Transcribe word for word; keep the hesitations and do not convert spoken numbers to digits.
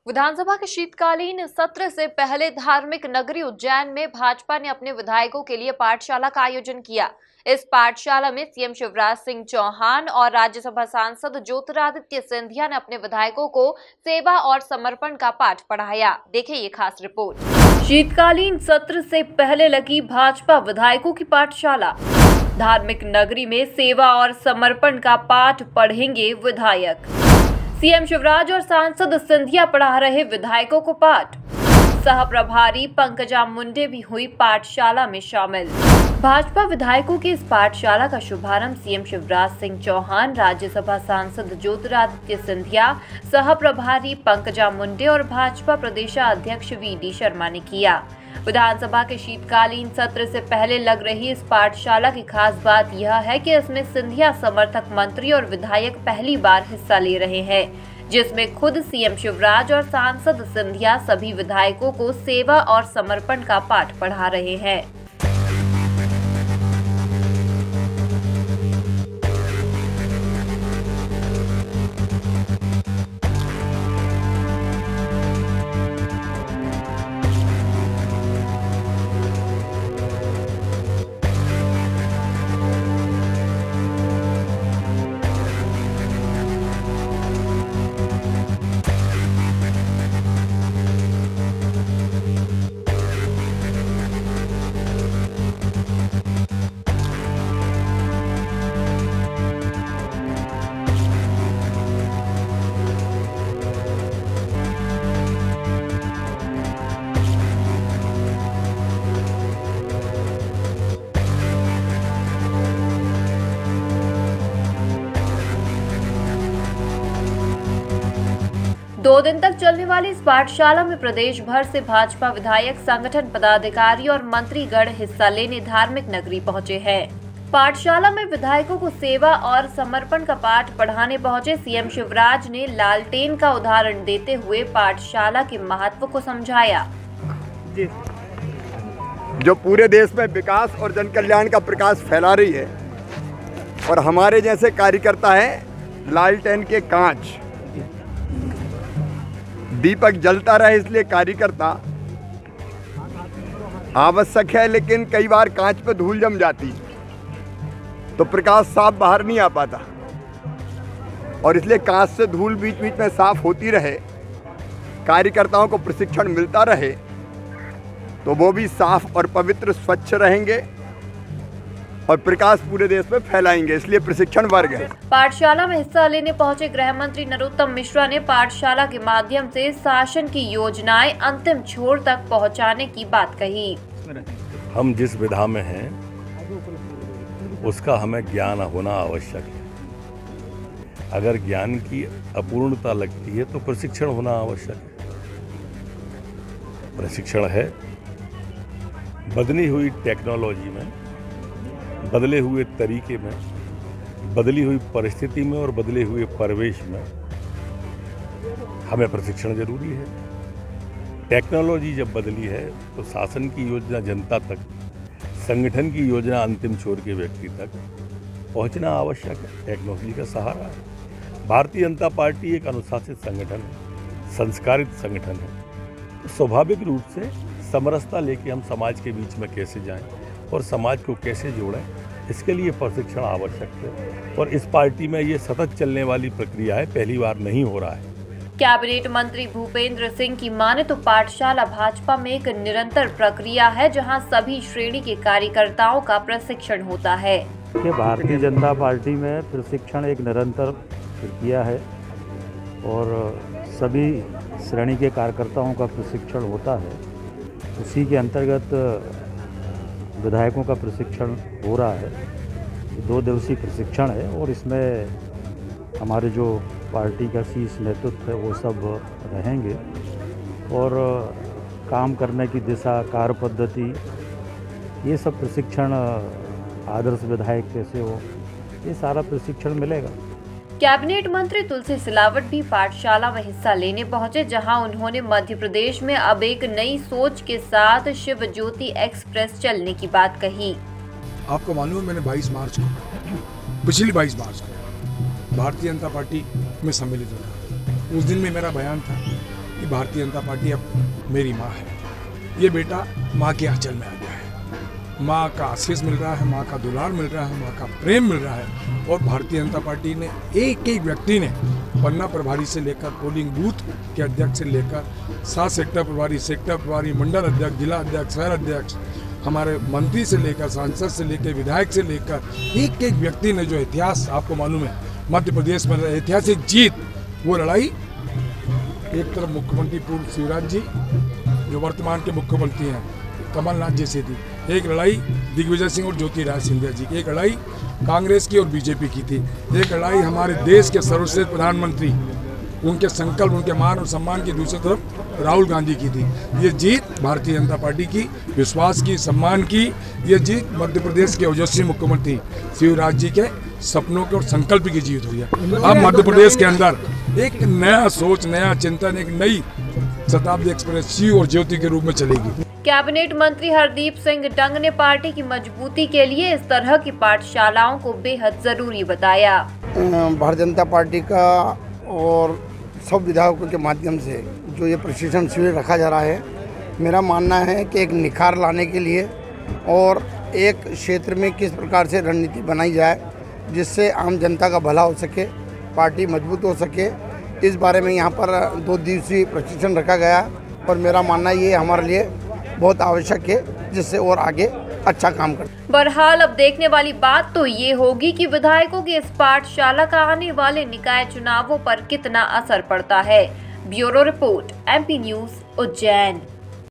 विधानसभा के शीतकालीन सत्र से पहले धार्मिक नगरी उज्जैन में भाजपा ने अपने विधायकों के लिए पाठशाला का आयोजन किया। इस पाठशाला में सीएम शिवराज सिंह चौहान और राज्यसभा सांसद ज्योतिरादित्य सिंधिया ने अपने विधायकों को सेवा और समर्पण का पाठ पढ़ाया। देखिए ये खास रिपोर्ट। शीतकालीन सत्र से पहले लगी भाजपा विधायकों की पाठशाला। धार्मिक नगरी में सेवा और समर्पण का पाठ पढ़ेंगे विधायक। सीएम शिवराज और सांसद सिंधिया पढ़ा रहे विधायकों को पाठ। सह प्रभारी पंकजा मुंडे भी हुई पाठशाला में शामिल। भाजपा विधायकों की इस पाठशाला का शुभारंभ सीएम शिवराज सिंह चौहान, राज्यसभा सांसद ज्योतिरादित्य सिंधिया, सह प्रभारी पंकजा मुंडे और भाजपा प्रदेशाध्यक्ष वी डी शर्मा ने किया। विधानसभा के शीतकालीन सत्र से पहले लग रही इस पाठशाला की खास बात यह है कि इसमें सिंधिया समर्थक मंत्री और विधायक पहली बार हिस्सा ले रहे हैं, जिसमें खुद सीएम शिवराज और सांसद सिंधिया सभी विधायकों को सेवा और समर्पण का पाठ पढ़ा रहे हैं। दो दिन तक चलने वाली इस पाठशाला में प्रदेश भर से भाजपा विधायक, संगठन पदाधिकारी और मंत्रीगण हिस्सा लेने धार्मिक नगरी पहुंचे हैं। पाठशाला में विधायकों को सेवा और समर्पण का पाठ पढ़ाने पहुंचे सीएम शिवराज ने लालटेन का उदाहरण देते हुए पाठशाला के महत्व को समझाया। जो पूरे देश में विकास और जन कल्याण का प्रकाश फैला रही है और हमारे जैसे कार्यकर्ता है लालटेन के कांच, दीपक जलता रहे इसलिए कार्यकर्ता आवश्यक है, लेकिन कई बार कांच पे धूल जम जाती तो प्रकाश साफ बाहर नहीं आ पाता और इसलिए कांच से धूल बीच बीच में साफ होती रहे, कार्यकर्ताओं को प्रशिक्षण मिलता रहे तो वो भी साफ और पवित्र स्वच्छ रहेंगे और प्रकाश पूरे देश में फैलाएंगे, इसलिए प्रशिक्षण वर्ग है। पाठशाला में हिस्सा लेने पहुंचे गृह मंत्री नरोत्तम मिश्रा ने पाठशाला के माध्यम से शासन की योजनाएं अंतिम छोर तक पहुंचाने की बात कही। हम जिस विधा में हैं उसका हमें ज्ञान होना आवश्यक है। अगर ज्ञान की अपूर्णता लगती है तो प्रशिक्षण होना आवश्यक है। प्रशिक्षण है बदली हुई टेक्नोलॉजी में, बदले हुए तरीके में, बदली हुई परिस्थिति में और बदले हुए परिवेश में हमें प्रशिक्षण जरूरी है। टेक्नोलॉजी जब बदली है तो शासन की योजना जनता तक, संगठन की योजना अंतिम छोर के व्यक्ति तक पहुंचना आवश्यक है। टेक्नोलॉजी का सहारा है। भारतीय जनता पार्टी एक अनुशासित संगठन है, संस्कारित संगठन है, तो स्वाभाविक रूप से समरसता लेके हम समाज के बीच में कैसे जाएं और समाज को कैसे जोड़ें, इसके लिए प्रशिक्षण आवश्यक है और इस पार्टी में ये सतत चलने वाली प्रक्रिया है, पहली बार नहीं हो रहा है। कैबिनेट मंत्री भूपेंद्र सिंह की माने तो पाठशाला भाजपा में एक निरंतर प्रक्रिया है जहां सभी श्रेणी के कार्यकर्ताओं का प्रशिक्षण होता है। भारतीय जनता पार्टी में प्रशिक्षण एक निरंतर प्रक्रिया है और सभी श्रेणी के कार्यकर्ताओं का प्रशिक्षण होता है। उसी के अंतर्गत विधायकों का प्रशिक्षण हो रहा है। दो दिवसीय प्रशिक्षण है और इसमें हमारे जो पार्टी का शीर्ष नेतृत्व है वो सब रहेंगे और काम करने की दिशा, कार्य पद्धति, ये सब प्रशिक्षण, आदर्श विधायक कैसे हो, ये सारा प्रशिक्षण मिलेगा। कैबिनेट मंत्री तुलसी सिलावट भी पाठशाला में हिस्सा लेने पहुंचे, जहां उन्होंने मध्य प्रदेश में अब एक नई सोच के साथ शिव ज्योति एक्सप्रेस चलने की बात कही। आपको मालूम है मैंने बाईस मार्च को, पिछली बाईस मार्च को भारतीय जनता पार्टी में सम्मिलित हुआ। उस दिन में मेरा बयान था कि भारतीय जनता पार्टी अब मेरी माँ है। ये बेटा माँ के आंचल में आ गया है। माँ का आशीष मिल रहा है, माँ का दुलार मिल रहा है, माँ का प्रेम मिल रहा है। और भारतीय जनता पार्टी ने एक एक व्यक्ति ने पन्ना प्रभारी से लेकर पोलिंग बूथ के अध्यक्ष से लेकर सात सेक्टर प्रभारी, सेक्टर प्रभारी, मंडल अध्यक्ष, जिला अध्यक्ष, शहर अध्यक्ष, हमारे मंत्री से लेकर सांसद से लेकर विधायक से लेकर एक एक व्यक्ति ने जो इतिहास, आपको मालूम है मध्य प्रदेश में ऐतिहासिक जीत, वो लड़ाई एक तरफ मुख्यमंत्री पूर्व शिवराज जी जो वर्तमान के मुख्यमंत्री हैं कमलनाथ जी से थी, एक लड़ाई दिग्विजय सिंह और ज्योतिरादित्य सिंधिया जी की, एक लड़ाई कांग्रेस की और बीजेपी की थी, एक लड़ाई हमारे देश के सर्वश्रेष्ठ प्रधानमंत्री उनके संकल्प, उनके मान और सम्मान की दूसरी तरफ राहुल गांधी की थी। ये जीत भारतीय जनता पार्टी की, विश्वास की, सम्मान की, ये जीत मध्य प्रदेश के ओजस्वी मुख्यमंत्री शिवराज जी के सपनों के और संकल्प की जीत हुई है। अब मध्य प्रदेश के अंदर एक नया सोच, नया चिंतन, एक नई शताब्दी एक्सप्रेस शिव और ज्योति के रूप में चलेगी। कैबिनेट मंत्री हरदीप सिंह डंग ने पार्टी की मजबूती के लिए इस तरह की पाठशालाओं को बेहद जरूरी बताया। भारतीय जनता पार्टी का और सब विधायकों के माध्यम से जो ये प्रशिक्षण शिविर रखा जा रहा है, मेरा मानना है कि एक निखार लाने के लिए और एक क्षेत्र में किस प्रकार से रणनीति बनाई जाए जिससे आम जनता का भला हो सके, पार्टी मजबूत हो सके, इस बारे में यहाँ पर दो दिवसीय प्रशिक्षण रखा गया और मेरा मानना ये हमारे लिए बहुत आवश्यक है जिससे और आगे अच्छा काम कर। बहरहाल अब देखने वाली बात तो ये होगी कि विधायकों की इस पाठशाला का आने वाले निकाय चुनावों पर कितना असर पड़ता है। Bureau report, MP news, Ujjain.